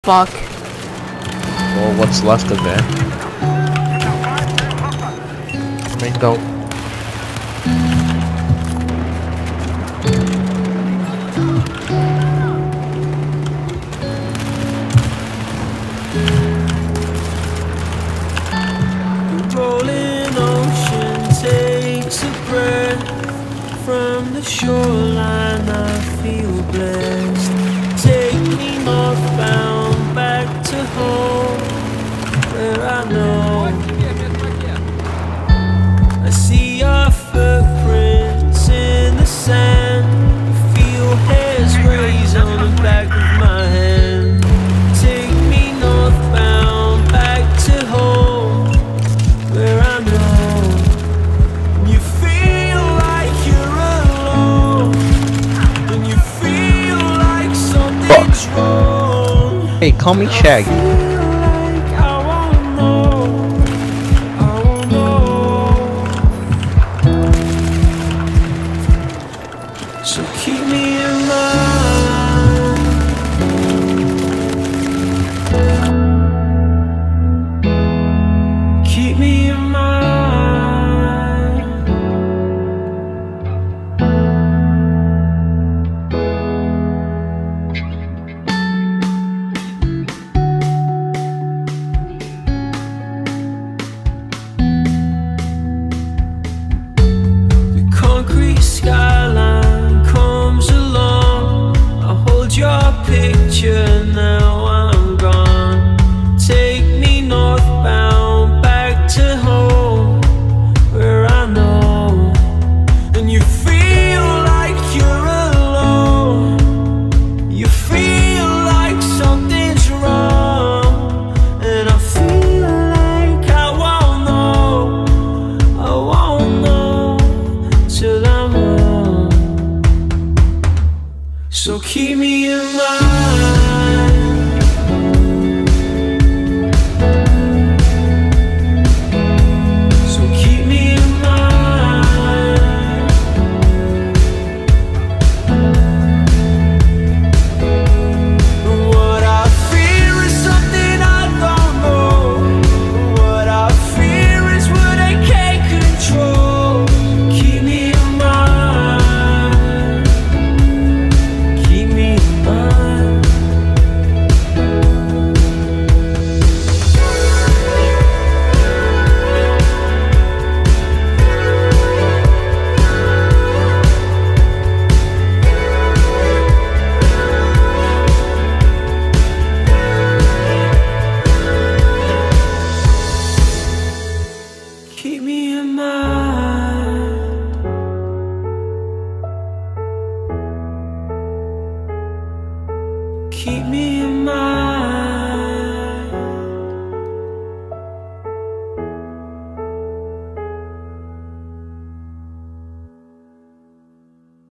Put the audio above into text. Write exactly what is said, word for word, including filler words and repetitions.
Fuck. Well, what's left of it? I mean, don't. Rolling ocean takes a breath from the shoreline. I feel blessed. Take me northbound back to home, where I know I see your footprints in the sand. Feel hairs raise on the back of my hand. Take me northbound back to home, where I know you feel like you're alone, and you feel like something's wrong. Hey, call me Shaggy. I feel like I won't know, I won't know. So keep me in mind. Keep me in mind. The concrete skyline comes along. I hold your picture, now I'm gone. Take me northbound back to home, where I know. And you feel like you're alone, you feel like something's wrong, and I feel like I won't know, I won't know till I'm wrong. So keep me in mind. So keep me in mind. What I fear is something I don't know. What I fear is what I can't control. Keep me in mind. Keep me in mind. Keep me in mind. Keep me in mind.